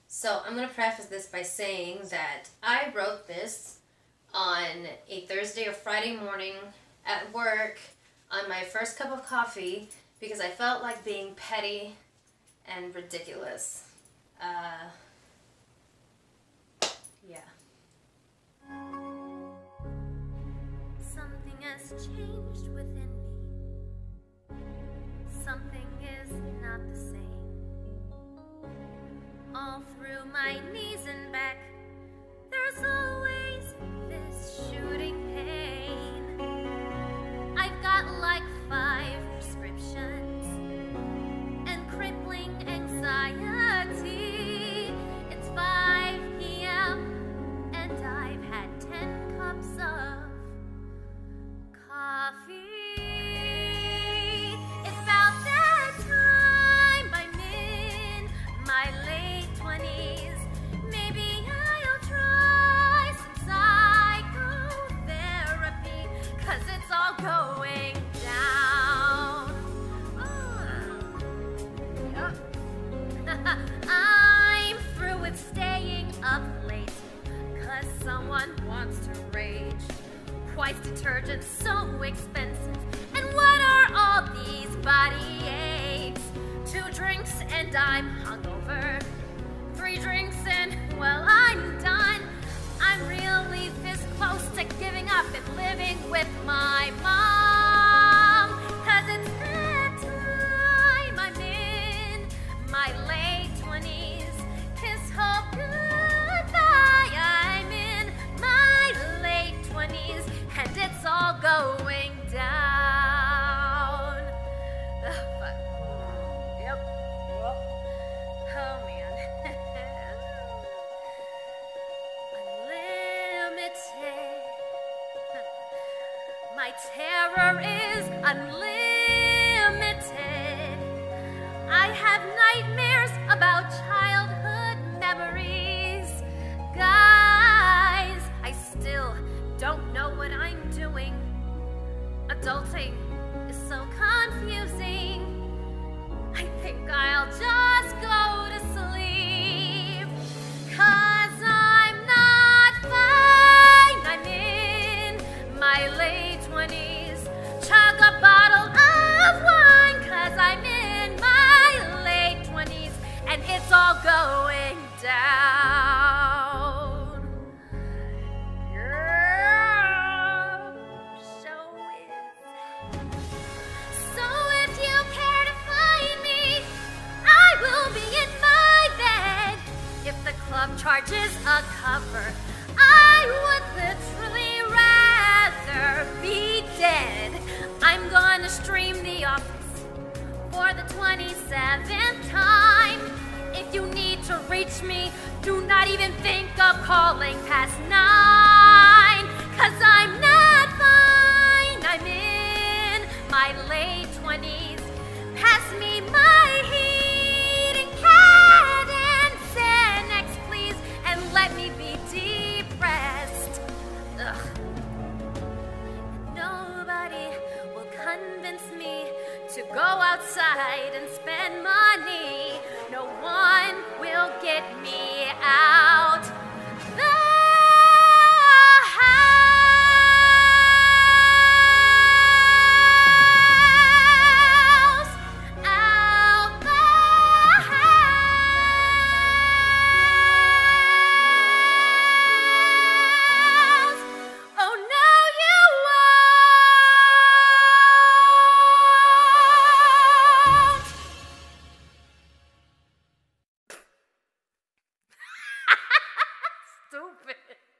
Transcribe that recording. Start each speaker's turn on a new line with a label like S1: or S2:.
S1: So I'm going to preface this by saying that I wrote this on a Thursday or Friday morning at work on my first cup of coffee because I felt like being petty and ridiculous. Yeah.
S2: Something has changed within me. Something is not the same. All through my knees and back, there's always this shooting pain. I've got like 5 prescriptions and crippling anxiety. It's 5 p.m. and I've had 10 cups of coffee. It's about that time. I'm in my late 20s. Maybe I'll try some psychotherapy, 'cause it's all going down. I'm through with staying up late 'cause someone wants to rage. Why's detergent so expensive? And what are all these body aches? 2 drinks and I'm hungover. 3 drinks and, well, I'm done. I'm really this close to giving up and living with my mom. 'Cause it's that time. I'm in my late 20s. Kiss hope goodbye. I'm in my late 20s. And it's all going down. But, yep. Oh, man. Unlimited. My terror is unlimited. I have nightmares about childhood memories. Guys, I still don't know what I'm doing. Adulting is so confusing. I think I'll just go to sleep. 'Cause I'm not fine. I'm in my late 20s. Chug a bottle of wine. 'Cause I'm in my late 20s. And it's all going down. So if you care to find me, I will be in my bed. If the club charges a cover, I would literally rather be dead. I'm gonna stream The Office for the 27th time. If you need to reach me, do not even think of calling past 9. 'Cause I'm not fine. I'm in my late 20s. Pass me my heating pad and Xanax, please, and let me be depressed. Ugh. Nobody will convince me to go outside and spend money. No one will get me out the house. Out the house. Oh no, you won't. Stupid.